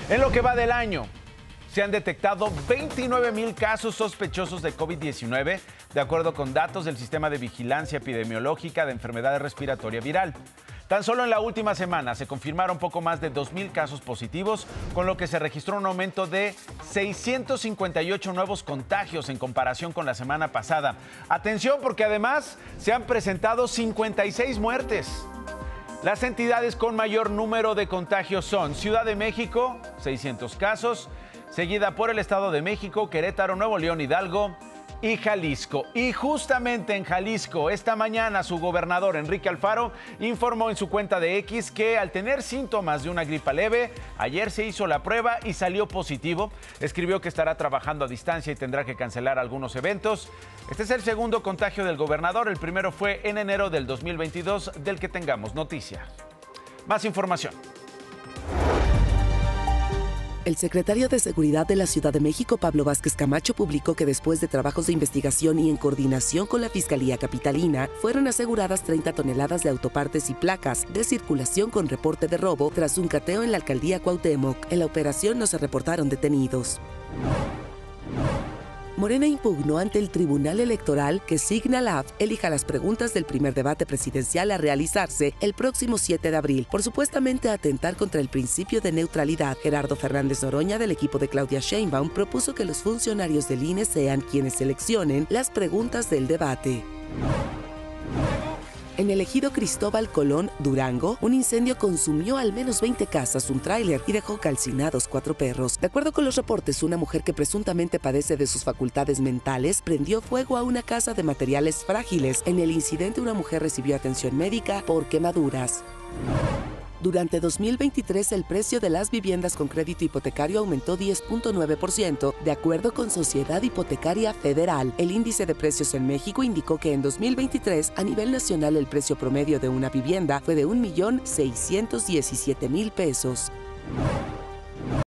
En lo que va del año, se han detectado 29,000 casos sospechosos de COVID-19, de acuerdo con datos del Sistema de Vigilancia Epidemiológica de Enfermedades Respiratoria Viral. Tan solo en la última semana se confirmaron poco más de 2,000 casos positivos, con lo que se registró un aumento de 658 nuevos contagios en comparación con la semana pasada. Atención, porque además se han presentado 56 muertes. Las entidades con mayor número de contagios son Ciudad de México, 600 casos, seguida por el Estado de México, Querétaro, Nuevo León, Hidalgo y Jalisco. Y justamente en Jalisco, esta mañana su gobernador Enrique Alfaro informó en su cuenta de X que al tener síntomas de una gripa leve, ayer se hizo la prueba y salió positivo. Escribió que estará trabajando a distancia y tendrá que cancelar algunos eventos. Este es el segundo contagio del gobernador. El primero fue en enero del 2022, del que tengamos noticia. Más información. El secretario de Seguridad de la Ciudad de México, Pablo Vázquez Camacho, publicó que después de trabajos de investigación y en coordinación con la Fiscalía Capitalina, fueron aseguradas 30 toneladas de autopartes y placas de circulación con reporte de robo tras un cateo en la alcaldía Cuauhtémoc. En la operación no se reportaron detenidos. Morena impugnó ante el Tribunal Electoral que Signal Lab elija las preguntas del primer debate presidencial a realizarse el próximo 7 de abril, por supuestamente atentar contra el principio de neutralidad. Gerardo Fernández Noroña, del equipo de Claudia Sheinbaum, propuso que los funcionarios del INE sean quienes seleccionen las preguntas del debate. En el ejido Cristóbal Colón, Durango, un incendio consumió al menos 20 casas, un tráiler y dejó calcinados 4 perros. De acuerdo con los reportes, una mujer que presuntamente padece de sus facultades mentales prendió fuego a una casa de materiales frágiles. En el incidente, una mujer recibió atención médica por quemaduras. Durante 2023, el precio de las viviendas con crédito hipotecario aumentó 10.9%, de acuerdo con Sociedad Hipotecaria Federal. El índice de precios en México indicó que en 2023, a nivel nacional, el precio promedio de una vivienda fue de $1,617,000 pesos.